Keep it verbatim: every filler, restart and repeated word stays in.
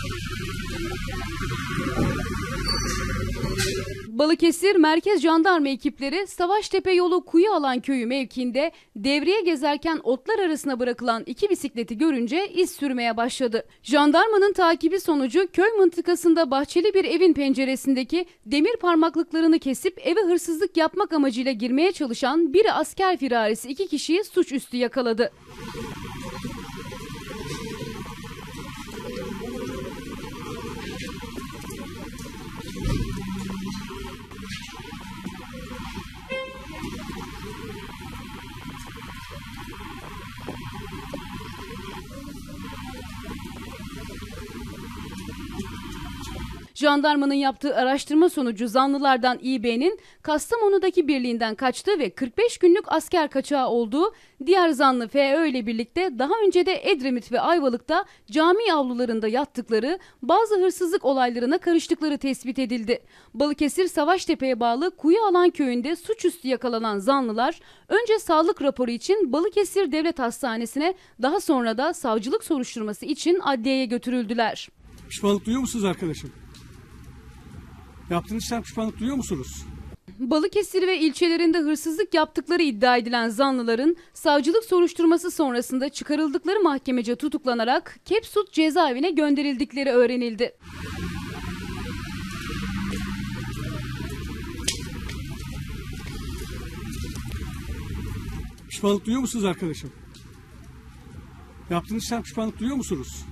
Balıkesir Merkez Jandarma ekipleri Savaştepe yolu Kuyualan köyü mevkiinde devreye gezerken otlar arasına bırakılan iki bisikleti görünce iz sürmeye başladı. Jandarmanın takibi sonucu köy mıntıkasında bahçeli bir evin penceresindeki demir parmaklıklarını kesip eve hırsızlık yapmak amacıyla girmeye çalışan biri asker firarisi iki kişiyi suçüstü yakaladı. Jandarmanın yaptığı araştırma sonucu zanlılardan İB'nin Kastamonu'daki birliğinden kaçtığı ve kırk beş günlük asker kaçağı olduğu, diğer zanlı F Ö ile birlikte daha önce de Edremit ve Ayvalık'ta cami avlularında yattıkları, bazı hırsızlık olaylarına karıştıkları tespit edildi. Balıkesir Savaştepe'ye bağlı Kuyualan köyünde suçüstü yakalanan zanlılar önce sağlık raporu için Balıkesir Devlet Hastanesi'ne, daha sonra da savcılık soruşturması için adliyeye götürüldüler. Pişmanlık duyuyor musunuz arkadaşım? Yaptığınız işten pişmanlık duyuyor musunuz? Balıkesir ve ilçelerinde hırsızlık yaptıkları iddia edilen zanlıların savcılık soruşturması sonrasında çıkarıldıkları mahkemece tutuklanarak Kepsut cezaevine gönderildikleri öğrenildi. Pişmanlık duyuyor musunuz arkadaşım? Yaptığınız işten pişmanlık duyuyor musunuz?